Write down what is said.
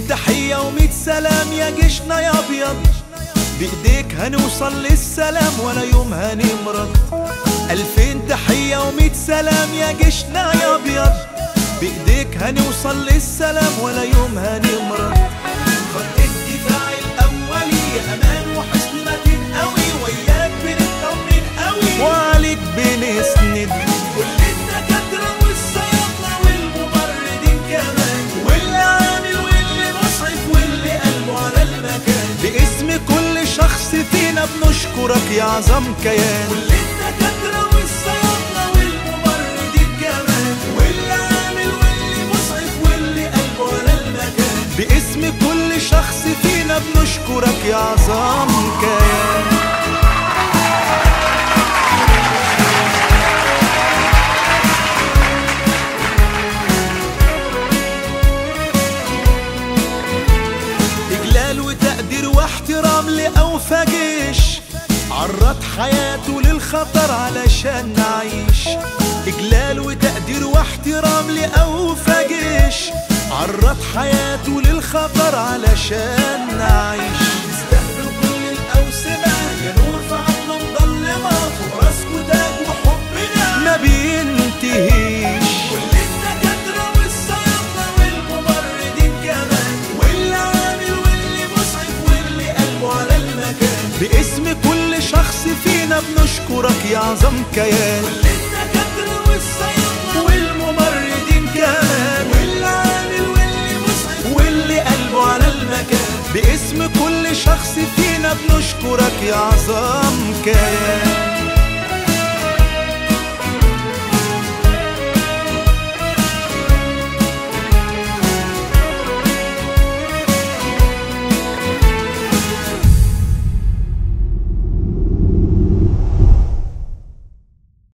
تحية وميت سلام يا جيشنا يا ابيض، بايديك هنوصل للسلام ولا يوم هنمرض. 2000 تحية وميت سلام يا جيشنا يا ابيض، بايديك هنوصل للسلام ولا يوم هنمرض. خط الدفاع الاولي يا امان وحصنة قوي، وياك بنطمن قوي وعليك بنسند. كل الدكاترة والصيادلة والممرضين كمان، واللي عامل واللي مصعب واللي قلبه على المكان، باسم كل شخص فينا بنشكرك يا عظم كيان. كل الدكاترة والصيادلة والممرضين كمان، واللي عامل واللي مصعب واللي قلبه على المكان، باسم كل شخص فينا بنشكرك يا عظم كيان. واحترام لأوفى جيش، عرض حياته للخطر علشان نعيش. إجلال وتقدير واحترام لأوفى جيش، عرض حياته للخطر علشان نعيش. استقبلوا كل الأوسمة يا نور في عظمة مضلمة، فوق راسكوا تاج وحبنا ما بينتهيش. كل الدكاترة والصيادلة والممرضين كمان، واللي عامل واللي مصعب واللي قلبه على المكان، باسم كل شخص فينا بنشكرك يا عظم كيان. كل الدكاترة والصيادلة والممرضين كمان، واللي عامل واللي مصعب واللي قلبه على المكان، باسم كل شخص فينا بنشكرك يا عظم كيان.